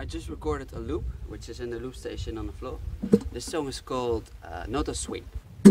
I just recorded a loop, which is in the loop station on the floor. This song is called Noto Swing.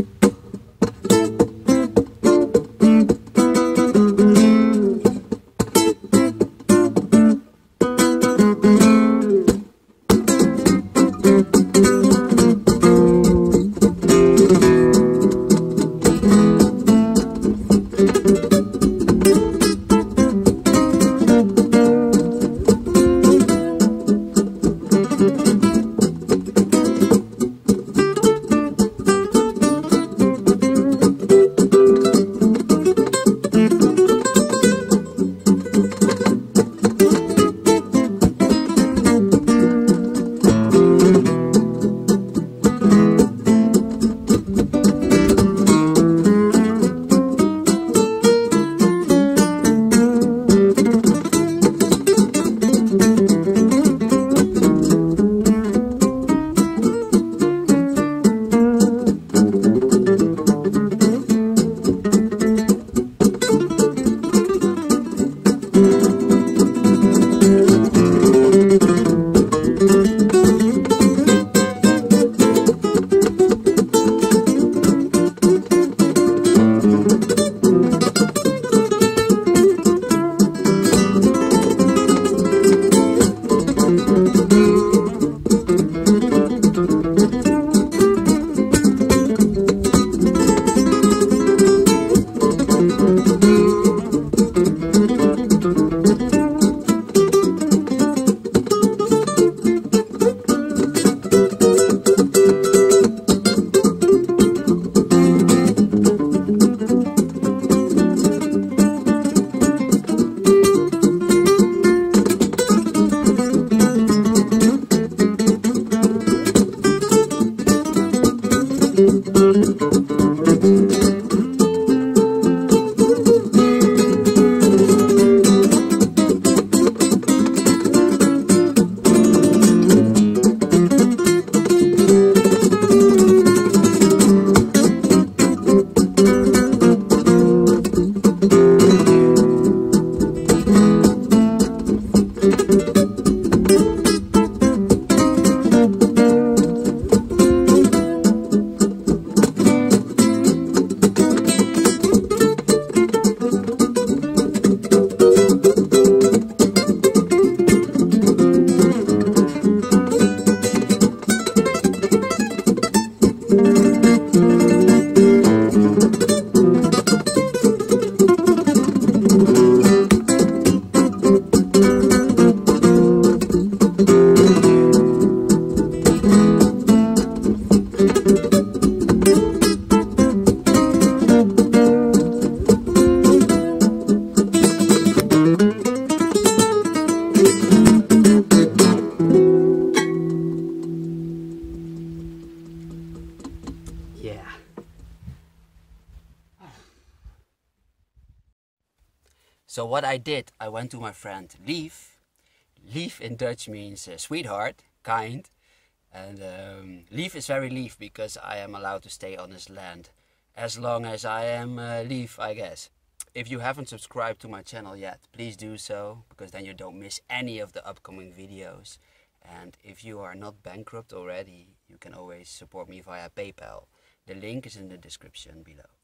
Yeah. So what I did, I went to my friend Lief. Lief in Dutch means sweetheart, kind. And Lief is very lief because I am allowed to stay on his land. As long as I am lief, I guess. If you haven't subscribed to my channel yet, please do so, because then you don't miss any of the upcoming videos. And if you are not bankrupt already, you can always support me via PayPal. The link is in the description below.